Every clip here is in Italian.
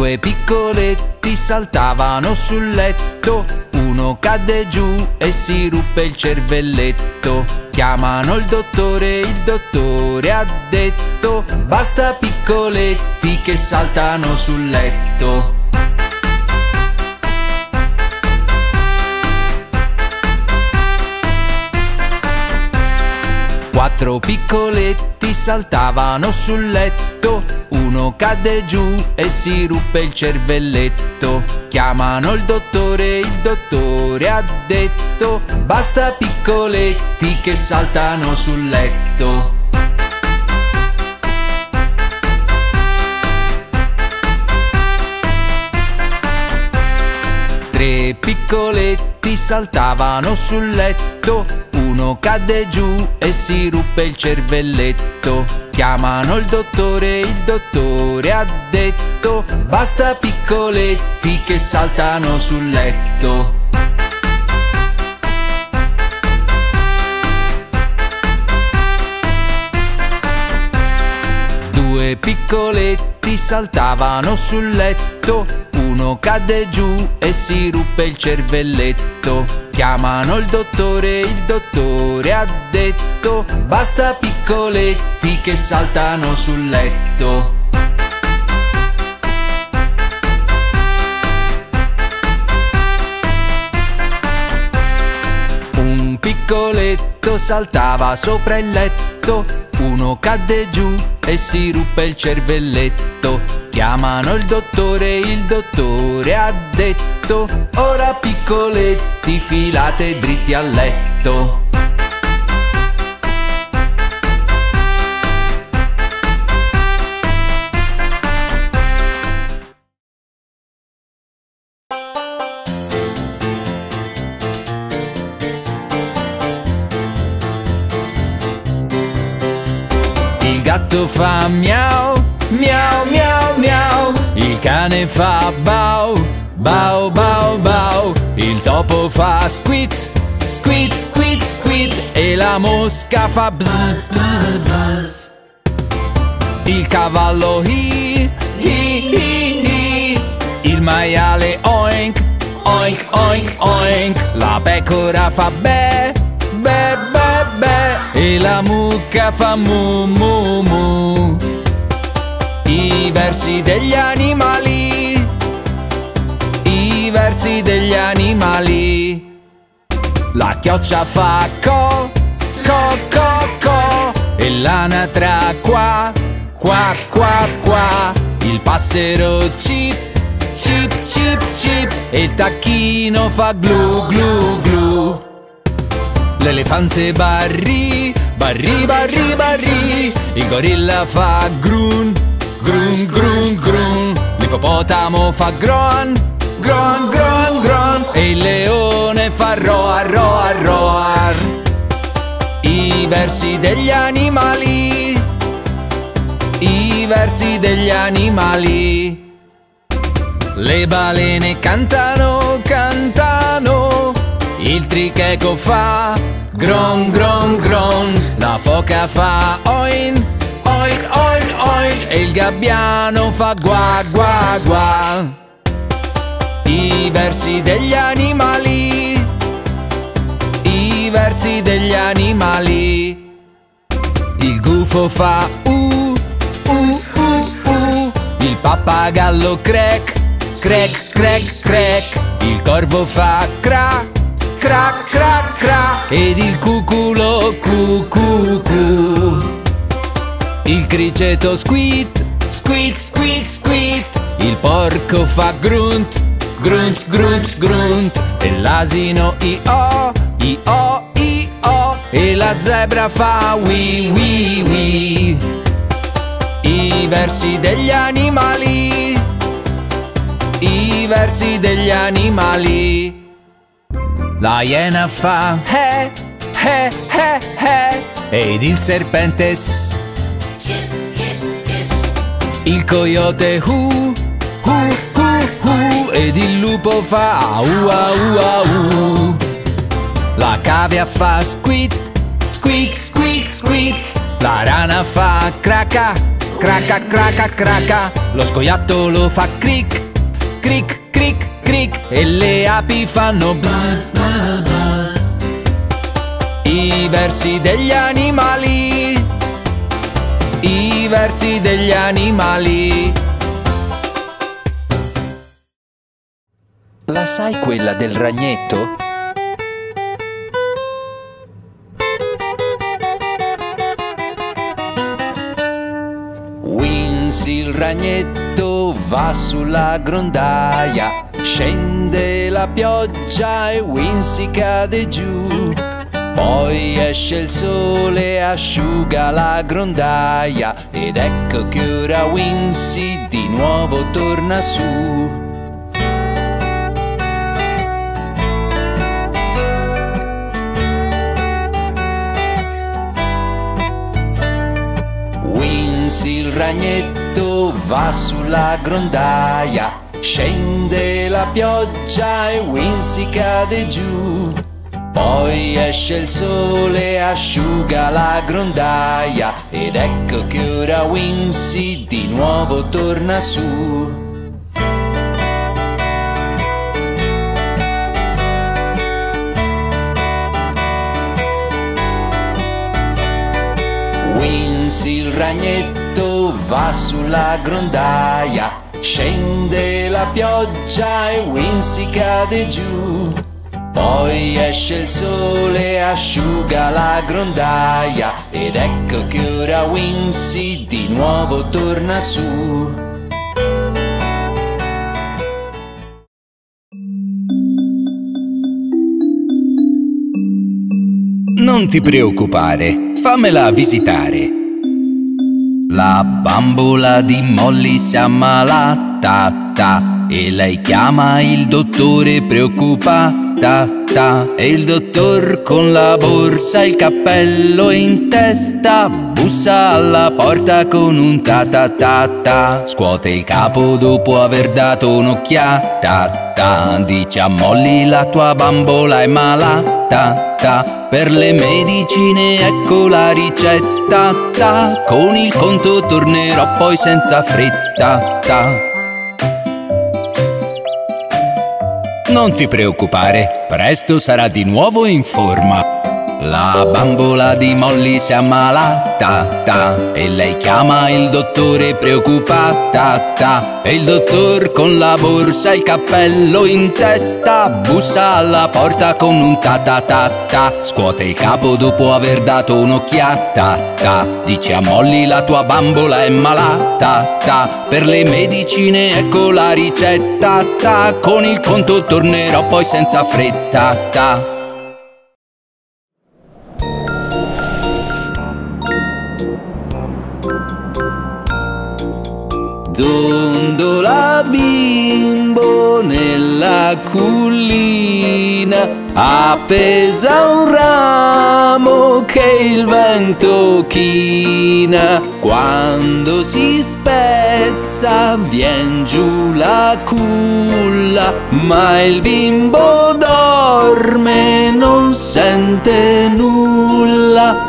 Due piccoletti saltavano sul letto, uno cadde giù e si ruppe il cervelletto. Chiamano il dottore ha detto: basta piccoletti che saltano sul letto. Quattro piccoletti saltavano sul letto, uno cadde giù e si ruppe il cervelletto. Chiamano il dottore ha detto: basta piccoletti che saltano sul letto. Tre piccoletti saltavano sul letto, uno cadde giù e si ruppe il cervelletto. Chiamano il dottore ha detto: basta piccoletti che saltano sul letto. Due piccoletti saltavano sul letto, uno cadde giù e si ruppe il cervelletto. Chiamano il dottore ha detto: basta piccoletti che saltano sul letto. Un piccoletto saltava sopra il letto, uno cadde giù e si ruppe il cervelletto. Chiamano il dottore ha detto: ora piccoletti filate dritti al letto. Il gatto fa miau, miau, miau, miau. Il cane fa bau, bau, bau, bau. Il topo fa squit, squit, squit, squit. E la mosca fa bzz, bzz, bzz. Il cavallo hi, hi, hi, hi. Il maiale oink, oink, oink, oink. La pecora fa be, be, be, be. E la mucca fa mu, mu, mu. I versi degli animali, i versi degli animali. La chioccia fa co, co, co, co. E l'anatra qua, qua, qua, qua. Il passero cip, cip, cip, cip. E il tacchino fa glu, glu, glu. L'elefante barrì, barrì, barrì, barrì. Il gorilla fa grun, grun, grun, grun. L'ippopotamo fa groan, groan, groan, groan. E il leone fa roar, roar, roar. I versi degli animali, i versi degli animali. Le balene cantano, cantano. Il tricheco fa gron, gron, gron. La foca fa oin, oin, oin, oin. E il gabbiano fa gua, gua, gua. I versi degli animali, i versi degli animali. Il gufo fa il pappagallo crack, crack, crack, crack. Il corvo fa cra, cra, cra, cra. Ed il cuculo cu, cu, cu. Il criceto squit, squit, squit, squit. Il porco fa grunt, grunt, grunt, grunt. E l'asino i-o, i-o, i-o. E la zebra fa wi, wi, wi. I versi degli animali, i versi degli animali. La iena fa he, he, he, he. Ed il serpente s, s, s, s. Il coyote hu, hu, hu, hu. Ed il lupo fa au, au, au. La cavia fa squit, squit, squit, squit. La rana fa craca, Craca, craca, craca, lo scoiattolo fa cric, cric, cric, cric, e le api fanno bzz, bzz, bzz. I versi degli animali, i versi degli animali. La sai quella del ragnetto? Wincy il ragnetto va sulla grondaia, scende la pioggia e Wincy cade giù. Poi esce il sole, asciuga la grondaia, ed ecco che ora Wincy di nuovo torna su. Wincy il ragnetto va sulla grondaia, scende la pioggia e Wincy cade giù. Poi esce il sole, asciuga la grondaia, ed ecco che ora Wincy di nuovo torna su. Wincy il ragnetto va sulla grondaia, scende la pioggia e Wincy cade giù. Poi esce il sole, asciuga la grondaia, ed ecco che ora Wincy di nuovo torna su. Non ti preoccupare, fammela visitare. La bambola di Molly si è ammalata, e lei chiama il dottore preoccupata. E il dottor con la borsa e il cappello in testa bussa alla porta con un ta. Scuote il capo dopo aver dato un'occhiata. Dice a Molly: la tua bambola è malata. Per le medicine ecco la ricetta. Con il conto tornerò poi senza fretta. Non ti preoccupare, presto sarà di nuovo in forma. La bambola di Molly si è ammalata, e lei chiama il dottore preoccupata. E il dottor con la borsa e il cappello in testa bussa alla porta con un ta. Scuote il capo dopo aver dato un'occhiata. Dice a Molly: la tua bambola è malata. Per le medicine ecco la ricetta. Con il conto tornerò poi senza fretta. Dondola bimbo nella cullina, appesa un ramo che il vento china. Quando si spezza vien giù la culla, ma il bimbo dorme, non sente nulla.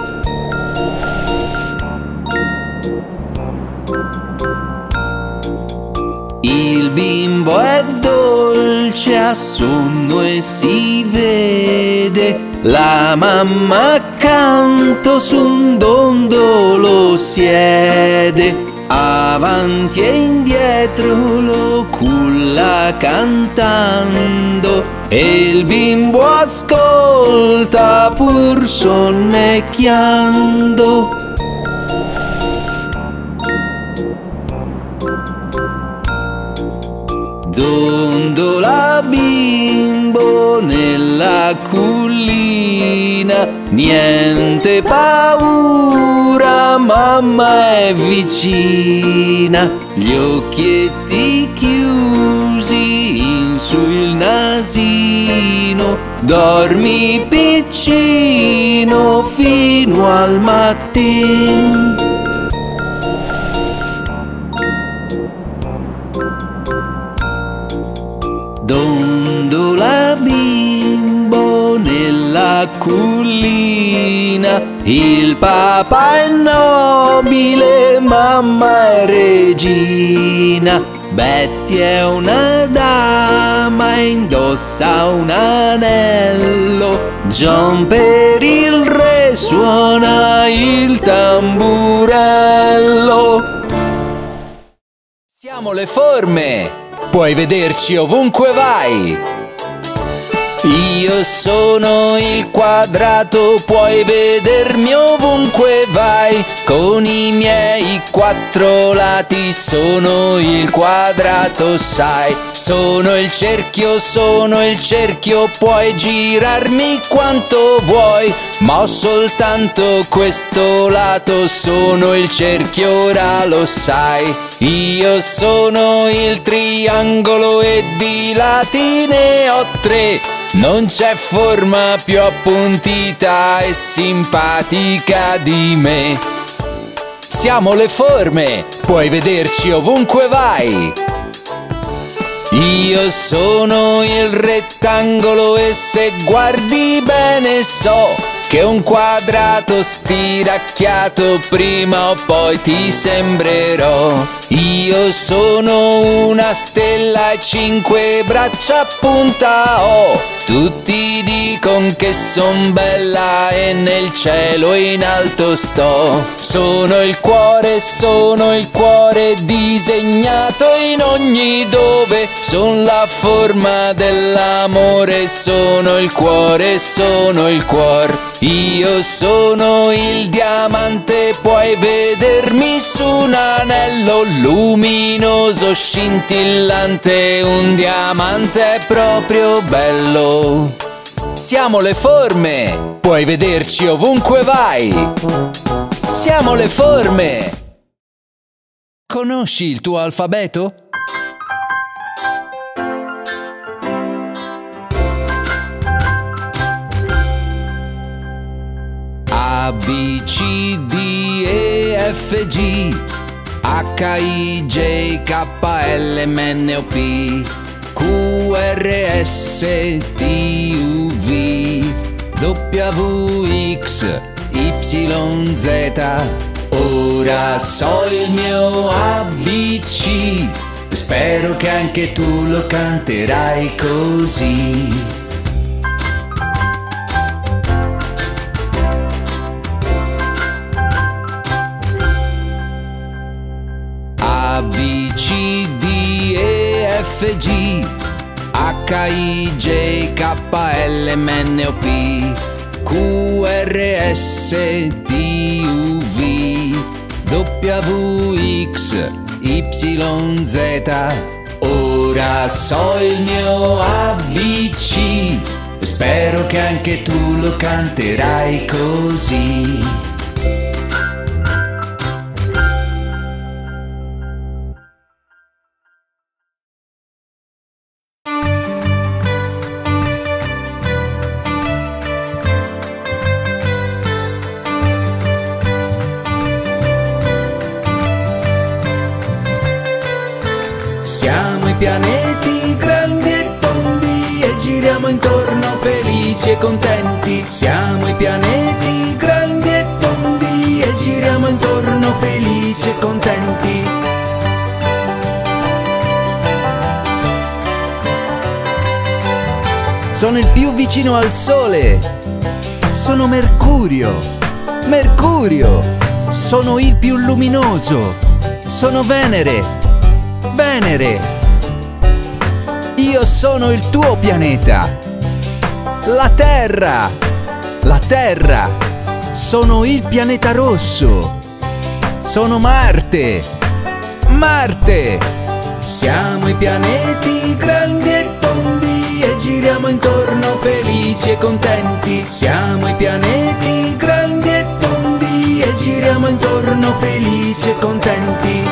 Il bimbo è dolce a sonno e si vede, la mamma accanto su un dondolo siede. Avanti e indietro lo culla cantando, e il bimbo ascolta pur sonnecchiando. Dondola bimbo nella cullina, niente paura, mamma è vicina. Gli occhietti chiusi, in su il nasino, dormi piccino fino al mattino. Dondola bimbo nella cullina, regina, il papà è nobile, mamma è regina. Betty è una dama, indossa un anello. John per il re suona il tamburello. Siamo le forme, puoi vederci ovunque vai. Io sono il quadrato, puoi vedermi ovunque vai. Con i miei 4 lati sono il quadrato, sai. Sono il cerchio, puoi girarmi quanto vuoi. Ma ho soltanto questo lato, sono il cerchio, ora lo sai. Io sono il triangolo e di lati ne ho 3. Non c'è forma più appuntita e simpatica di me. Siamo le forme, puoi vederci ovunque vai. Io sono il rettangolo e se guardi bene so che un quadrato stiracchiato prima o poi ti sembrerò. Io sono una stella e 5 braccia a punta ho. Tutti dicono che son bella e nel cielo in alto sto. Sono il cuore disegnato in ogni dove. Son la forma dell'amore, sono il cuore, sono il cuor. Io sono il diamante, puoi vedermi su un anello luminoso, scintillante, un diamante è proprio bello. Siamo le forme, puoi vederci ovunque vai. Siamo le forme. Conosci il tuo alfabeto? A, B, C, D, E, F, G, H, I, J, K, L, M, N, O, P, Q, R, S, T, U, V, W, X, Y, Z. Ora so il mio ABC, spero che anche tu lo canterai così. A, B, C, D, E, F, G, H, I, J, K, L, M, N, O, P, Q, R, S, T, U, V, W, X, Y, Z. Ora so il mio ABC, spero che anche tu lo canterai così. Siamo i pianeti grandi e tondi e giriamo intorno felici e contenti. Siamo i pianeti grandi e tondi e giriamo intorno felici e contenti. Sono il più vicino al Sole. Sono Mercurio. Mercurio. Sono il più luminoso. Sono Venere. Venere. Io sono il tuo pianeta. La Terra. La Terra. Sono il pianeta rosso. Sono Marte. Marte. Siamo i pianeti grandi e tondi e giriamo intorno felici e contenti. Siamo i pianeti grandi e tondi e giriamo intorno felici e contenti.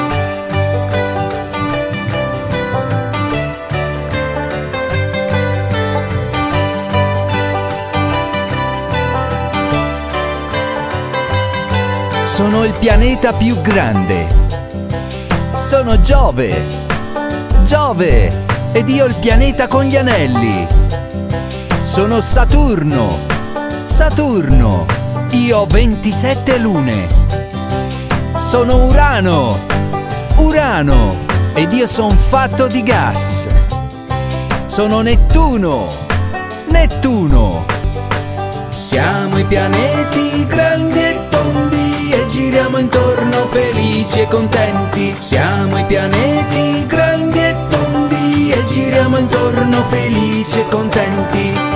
Sono il pianeta più grande. Sono Giove. Giove. Ed io il pianeta con gli anelli. Sono Saturno. Saturno. Io ho 27 lune. Sono Urano, Urano, ed io son fatto di gas. Sono Nettuno, Nettuno. Siamo i pianeti grandi e tondi e giriamo intorno felici e contenti. Siamo i pianeti grandi e tondi e giriamo intorno felici e contenti.